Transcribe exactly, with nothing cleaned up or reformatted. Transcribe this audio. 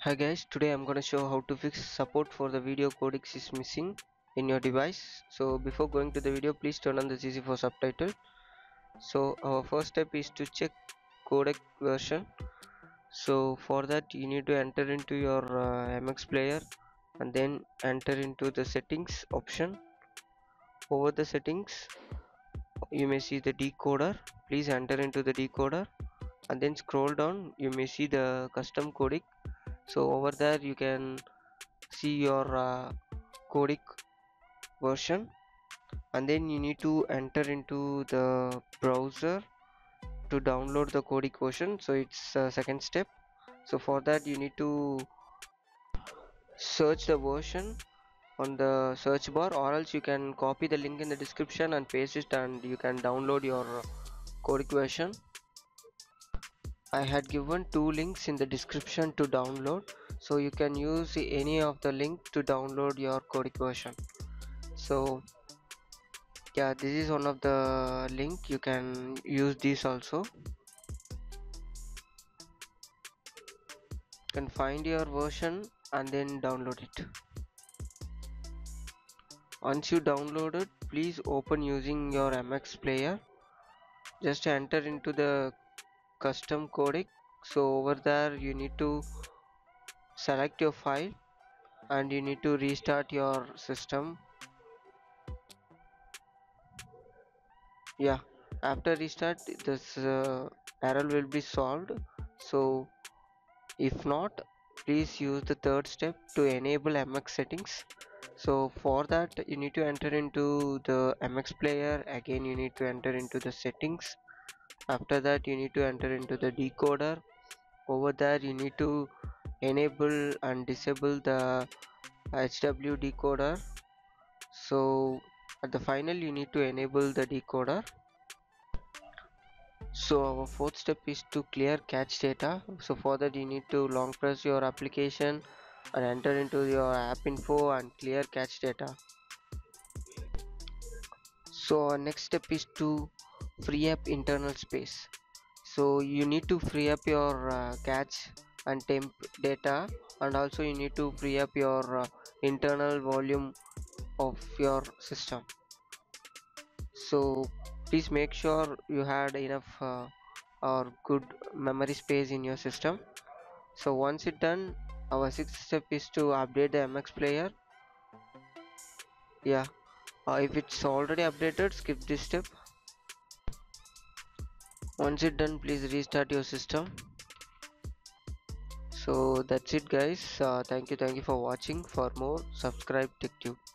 Hi guys, today I'm going to show how to fix support for the video codecs is missing in your device. So before going to the video, please turn on the C C for subtitle. So our first step is to check codec version. So for that you need to enter into your uh, M X player and then enter into the settings option. Over the settings you may see the decoder. Please enter into the decoder and then scroll down. You may see the custom codec. So over there you can see your uh, codec version, and then you need to enter into the browser to download the codec version. So it's uh, second step. So for that you need to search the version on the search bar, or else you can copy the link in the description and paste it and you can download your codec version. I had given two links in the description to download, so you can use any of the link to download your codec version. So yeah, this is one of the link. You can use this also. You can find your version and then download it. Once you download it, please open using your M X player. Just enter into the custom codec. So over there you need to select your file and you need to restart your system. Yeah, after restart this uh, error will be solved. So if not, please use the third step to enable M X settings. So for that you need to enter into the M X player. Again you need to enter into the settings. After that you need to enter into the decoder. Over there you need to enable and disable the H W decoder. So at the final you need to enable the decoder. So our fourth step is to clear cache data. So for that you need to long press your application and enter into your app info and clear cache data. So our next step is to free up internal space. So you need to free up your uh, cache and temp data, and also you need to free up your uh, internal volume of your system. So please make sure you had enough uh, or good memory space in your system. So once it's done, our sixth step is to update the M X player. Yeah, uh, if it's already updated, skip this step. Once it's done, please restart your system. So that's it guys. Uh, thank you thank you for watching. For more, subscribe TechTube.